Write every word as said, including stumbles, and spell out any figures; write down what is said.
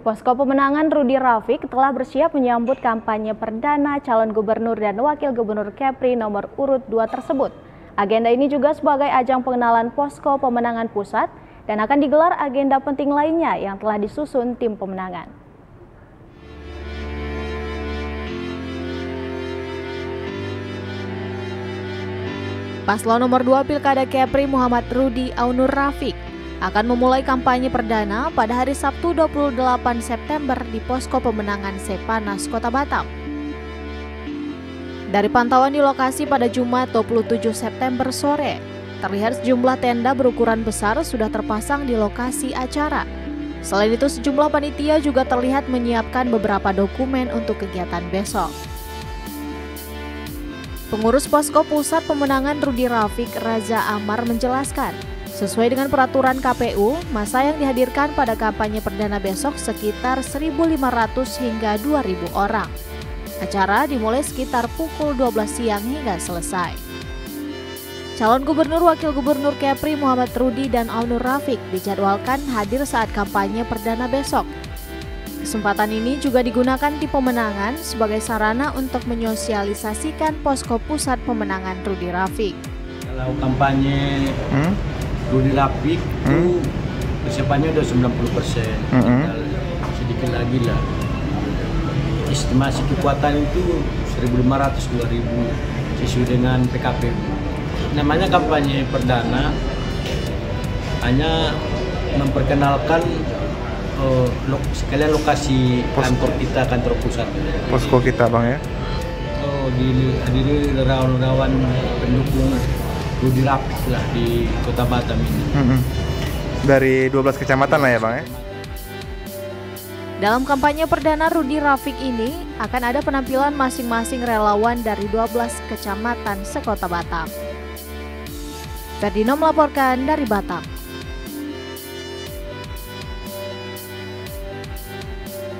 Posko Pemenangan Rudy Rafiq telah bersiap menyambut kampanye perdana calon gubernur dan wakil gubernur Kepri nomor urut dua tersebut. Agenda ini juga sebagai ajang pengenalan Posko Pemenangan Pusat dan akan digelar agenda penting lainnya yang telah disusun tim pemenangan. Paslon nomor dua Pilkada Kepri Muhammad Rudy Aunur Rafiq akan memulai kampanye perdana pada hari Sabtu dua puluh delapan September di Posko Pemenangan Sepanas, Kota Batam. Dari pantauan di lokasi pada Jumat dua puluh tujuh September sore, terlihat sejumlah tenda berukuran besar sudah terpasang di lokasi acara. Selain itu, sejumlah panitia juga terlihat menyiapkan beberapa dokumen untuk kegiatan besok. Pengurus Posko Pusat Pemenangan Rudy Rafiq, Raza Amar, menjelaskan, sesuai dengan peraturan K P U, masa yang dihadirkan pada kampanye perdana besok sekitar seribu lima ratus hingga dua ribu orang. Acara dimulai sekitar pukul dua belas siang hingga selesai. Calon Gubernur Wakil Gubernur Kepri Muhammad Rudy dan Aunur Rafiq dijadwalkan hadir saat kampanye perdana besok. Kesempatan ini juga digunakan tim pemenangan sebagai sarana untuk menyosialisasikan Posko Pusat Pemenangan Rudy Rafiq. Kalau kampanye hmm? Rudy Rafiq hmm? itu persiapannya udah sembilan puluh persen, hmm? sedikit lagi lah. Estimasi kekuatan itu seribu lima ratus sampai dua ribu sesuai dengan P K P U. Namanya kampanye perdana, hanya memperkenalkan uh, lo, sekalian lokasi Posko. Kantor kita, kantor pusat. Posko kita, Bang, ya? Oh, dihadiri relawan-relawan pendukung Rudy Rafiq lah di Kota Batam ini. Mm-hmm. Dari dua belas kecamatan lah ya, Bang, ya? Dalam kampanye perdana Rudy Rafiq ini akan ada penampilan masing-masing relawan dari dua belas kecamatan sekota Batam. Ferdino melaporkan dari Batam.